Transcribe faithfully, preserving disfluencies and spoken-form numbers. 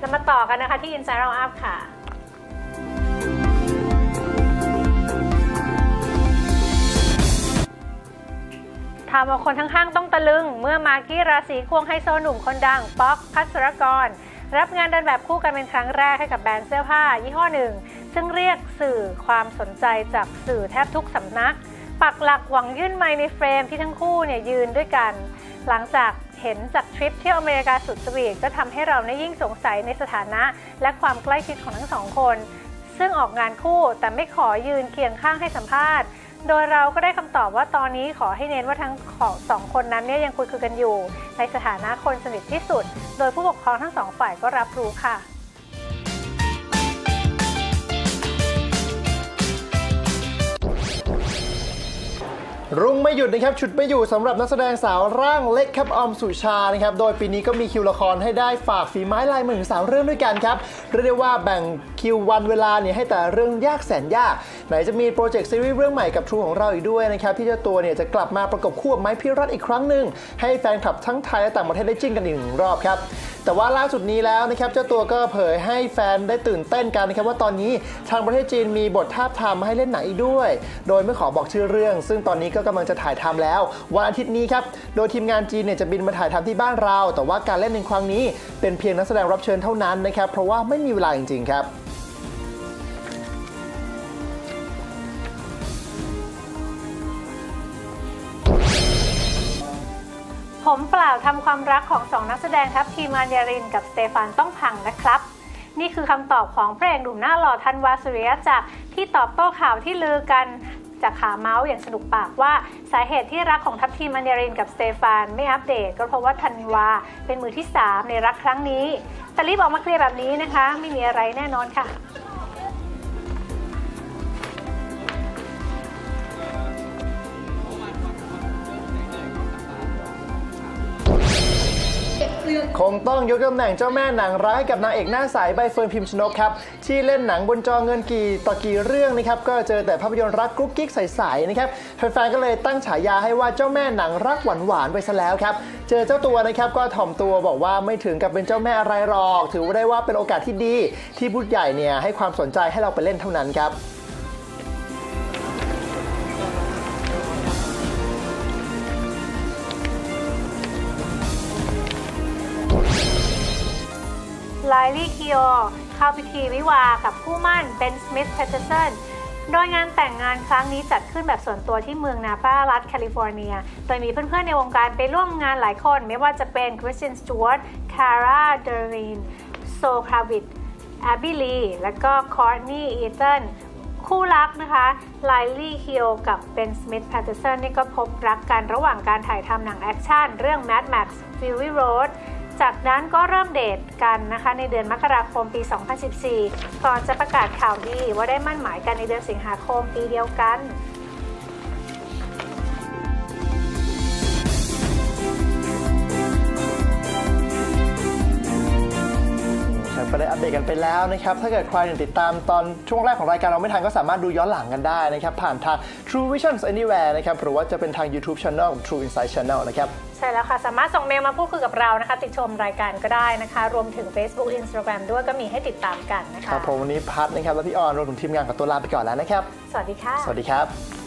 เรามาต่อกันนะคะที่ Inside Round Up ค่ะทำเอาคนข้างๆต้องตะลึงเมื่อมากกี้ราศีควงไฮโซหนุ่มคนดังป๊อกภัสรกรรับงานเดินแบบคู่กันเป็นครั้งแรกให้กับแบรนด์เสื้อผ้ายี่ห้อหนึ่งซึ่งเรียกสื่อความสนใจจากสื่อแทบทุกสำนักปักหลักหวังยื่นไมค์ในเฟรมที่ทั้งคู่เนี่ยยืนด้วยกันหลังจากเห็นจากทริปเที่ยวอเมริกาสุดสวีทก็ทำให้เราเนี่ยยิ่งสงสัยในสถานะและความใกล้ชิดของทั้งสองคนซึ่งออกงานคู่แต่ไม่ขอยืนเคียงข้างให้สัมภาษณ์โดยเราก็ได้คำตอบว่าตอนนี้ขอให้เน้นว่าทั้งสองคนนั้นเนี่ยยังคุยคุยกันอยู่ในสถานะคนสนิทที่สุดโดยผู้ปกครองทั้งสองฝ่ายก็รับรู้ค่ะรุ่งไม่หยุดนะครับฉุดไม่อยู่สำหรับนักแสดงสาวร่างเล็กครับออมสุชานะครับโดยปีนี้ก็มีคิวละครให้ได้ฝากฝีไม้ลายมือถึงสามเรื่องด้วยกันครับเรียกได้ว่าแบ่งคิววันเวลาเนี่ยให้แต่เรื่องยากแสนยากไหนจะมีโปรเจกต์ซีรีส์เรื่องใหม่กับ True ของเราอีกด้วยนะครับที่เจ้าตัวเนี่ยจะกลับมาประกบคู่กับไม้พิรัตน์อีกครั้งหนึ่งให้แฟนคลับทั้งไทยและต่างประเทศได้จิ้นกันอีกหนึ่งรอบครับแต่ว่าล่าสุดนี้แล้วนะครับเจ้าตัวก็เผยให้แฟนได้ตื่นเต้นกันนะครับว่าตอนนี้ทางประเทศจีนมีบททาบทามให้เล่นหนังอีกด้วยโดยไม่ขอบอกชื่อเรื่องซึ่งตอนนี้ก็กำลังจะถ่ายทำแล้ววันอาทิตย์นี้ครับโดยทีมงานจีนเนี่ยจะบินมาถ่ายทำที่บ้านเราแต่ว่าการเล่นในครั้งนี้เป็นเพียงนักแสดงรับเชิญเท่านั้นนะครับเพราะว่าไม่มีเวลาจริงๆครับผมเปล่าทำความรักของสองนักแสดงทัพทีมอัญญารินกับสเตฟานต้องพังนะครับนี่คือคำตอบของพระเอกหนุ่มหน้าหล่อธันวา สุริยะจักรที่ตอบโต้ข่าวที่ลือกันจากขาเมาส์อย่างสนุกปากว่าสาเหตุที่รักของทัพทีมอัญญารินกับสเตฟานไม่อัปเดตก็เพราะว่าธันวาเป็นมือที่สามในรักครั้งนี้แต่รีบออกมาเคลียร์แบบนี้นะคะไม่มีอะไรแน่นอนค่ะคงต้องยกตำแหน่งเจ้าแม่หนังร้ายกับนางเอกหน้าใสใบเฟิร์นพิมชนกครับที่เล่นหนังบนจอเงินกี่ต่อกี่เรื่องนะครับก็เจอแต่ภาพยนตร์รักกุ๊กกิ๊กใสๆนะครับแฟนๆก็เลยตั้งฉายาให้ว่าเจ้าแม่หนังรักหวานๆไปซะแล้วครับเจอเจ้าตัวนะครับก็ถ่อมตัวบอกว่าไม่ถึงกับเป็นเจ้าแม่อะไรหรอกถือว่าได้ว่าเป็นโอกาสที่ดีที่ผู้ใหญ่เนี่ยให้ความสนใจให้เราไปเล่นเท่านั้นครับไลลี่คิโอเข้าพิธีวิวากับคู่หมั่นเบน สมิธ แพตเทอร์สันโดยงานแต่งงานครั้งนี้จัดขึ้นแบบส่วนตัวที่เมืองนาปารัฐแคลิฟอร์เนียโดยมีเพื่อนๆในวงการไปร่วมงานหลายคนไม่ว่าจะเป็นคริสเตียน สจ๊วต คาร่า เดอรีน โซคราวิท แอบบี้ ลี และก็คอร์ตนีย์ อีตันคู่รักนะคะไลลี่คิโอกับเบน สมิธ แพตเทอร์สันนี่ก็พบรักกันระหว่างการถ่ายทำหนังแอคชั่นเรื่อง Mad Max Fury Roadจากนั้นก็เริ่มเดทกันนะคะในเดือนมกราคมปี สองพันสิบสี่ ก่อนจะประกาศข่าวดีว่าได้มั่นหมายกันในเดือนสิงหาคมปีเดียวกันไปได้อัปเดตกันไปแล้วนะครับถ้าเกิดใครติดตามตอนช่วงแรกของรายการเราไม่ทันก็สามารถดูย้อนหลังกันได้นะครับผ่านทาง True Visions Anywhere นะครับหรือว่าจะเป็นทาง YouTube Channel True Insight Channel นะครับใช่แล้วค่ะสามารถส่งเมลมาพูดคุยกับเรานะคะติดชมรายการก็ได้นะคะรวมถึง Facebook Instagram ด้วยก็มีให้ติดตามกันนะคะครับผมวันนี้พัดนะครับและพี่ออนรวมถึงทีมงานกับตัวลาไปก่อนแล้วนะครับสวัสดีค่ะสวัสดีครับ